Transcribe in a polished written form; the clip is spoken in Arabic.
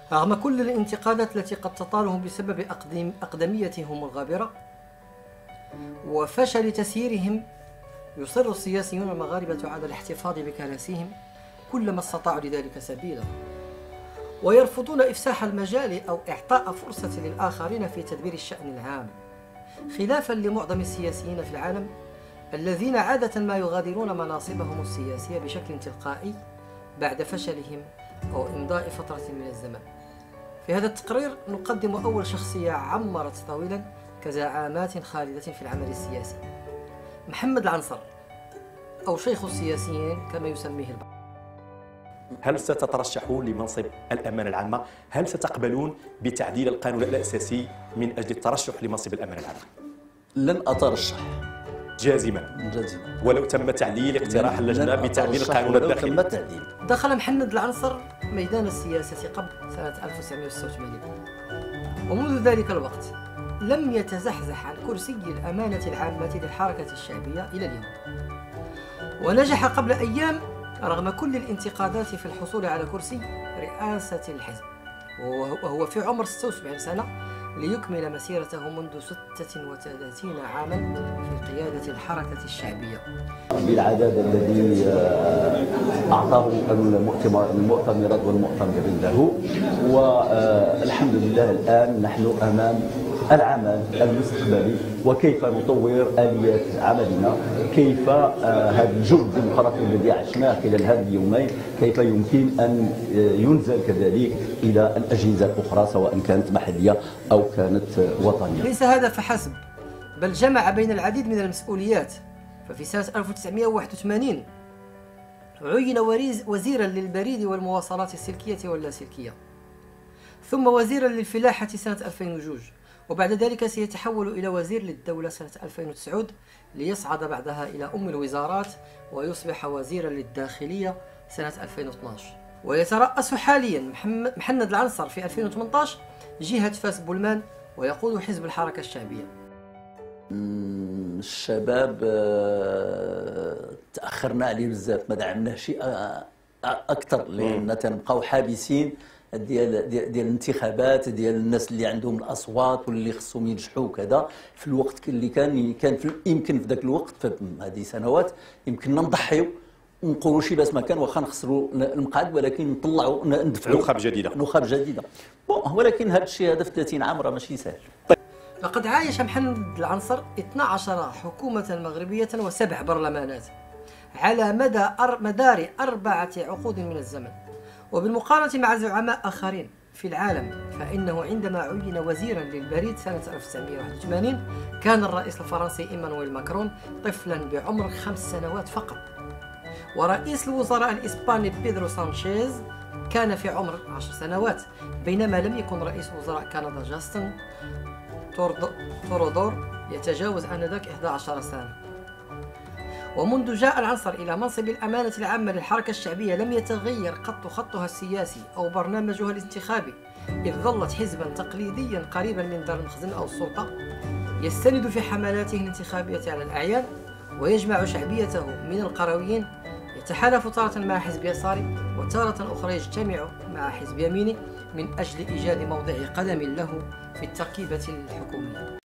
رغم كل الانتقادات التي قد تطالهم بسبب أقدميتهم الغابرة وفشل تسييرهم، يصر السياسيون المغاربة على الاحتفاظ بكراسيهم كلما استطاعوا لذلك سبيلا، ويرفضون إفساح المجال أو إعطاء فرصة للآخرين في تدبير الشأن العام، خلافا لمعظم السياسيين في العالم الذين عادة ما يغادرون مناصبهم السياسية بشكل تلقائي بعد فشلهم أو إمضاء فترة من الزمن. في هذا التقرير نقدم أول شخصية عمرت طويلا كزعامات خالدة في العمل السياسي، محمد العنصر أو شيخ السياسيين كما يسميه البعض. هل ستترشحون لمنصب الأمانة العامة؟ هل ستقبلون بتعديل القانون الأساسي من أجل الترشح لمنصب الأمانة العامة؟ لن أترشح جازما ولو تم تعديل اقتراح اللجنة بتعديل القانون الداخلي. دخل محمد العنصر ميدان السياسة قبل سنة 1986، ومنذ ذلك الوقت لم يتزحزح عن كرسي الأمانة العامة للحركة الشعبية إلى اليوم، ونجح قبل أيام رغم كل الانتقادات في الحصول على كرسي رئاسة الحزب، وهو في عمر 76 سنة، ليكمل مسيرته منذ 36 عاما في قيادة الحركة الشعبية. بالعدد الذي أعطاه المؤتمرات والمؤتمرين له، والحمد لله الآن نحن أمام العمل المستقبلي وكيف نطور آليات عملنا، كيف هذا الجو الديمقراطي الذي عشناه خلال هذه اليومين كيف يمكن أن ينزل كذلك إلى الأجهزة الأخرى سواء كانت محلية أو كانت وطنية. ليس هذا فحسب، بل جمع بين العديد من المسؤوليات. ففي سنة 1981 عين وزيرا للبريد والمواصلات السلكية واللاسلكية، ثم وزيرا للفلاحة سنة 2002، وبعد ذلك سيتحول إلى وزير للدولة سنة 2009 ليصعد بعدها إلى أم الوزارات ويصبح وزيرا للداخلية سنة 2012. ويترأس حاليا محمد العنصر في 2018 جهة فاس بولمان ويقود حزب الحركة الشعبية. الشباب تأخرنا عليه بزاف، ما دعمناه شيء أكثر، لأن تنبقاو حابسين ديال الانتخابات ديال الناس اللي عندهم الاصوات واللي خصهم ينجحوا وكذا في الوقت اللي كان يمكن في ذاك الوقت في هذه سنوات يمكننا نضحيو ونقولوا شي باس ما كان واخا نخسروا المقعد، ولكن نطلعوا ندفعوا نخب جديده ولكن هذا الشيء هذا في 30 عام راه ماشي سهل. لقد عايش محمد العنصر 12 حكومة مغربية و7 برلمانات على مدار 4 عقود من الزمن، وبالمقارنة مع زعماء آخرين في العالم فإنه عندما عين وزيرا للبريد سنة 1981 كان الرئيس الفرنسي إيمانويل ماكرون طفلا بعمر 5 سنوات فقط، ورئيس الوزراء الإسباني بيدرو سانشيز كان في عمر 10 سنوات، بينما لم يكن رئيس وزراء كندا جاستن ترودور يتجاوز آنذاك 11 سنة. ومنذ جاء العنصر إلى منصب الأمانة العامة للحركة الشعبية لم يتغير قط خطها السياسي أو برنامجها الانتخابي، إذ ظلت حزبا تقليديا قريبا من دار المخزن أو السلطة، يستند في حملاته الانتخابية على الأعيان ويجمع شعبيته من القرويين، يتحالف تارة مع حزب يساري وتارة أخرى يجتمع مع حزب يميني من أجل إيجاد موضع قدم له في التركيبة الحكومية.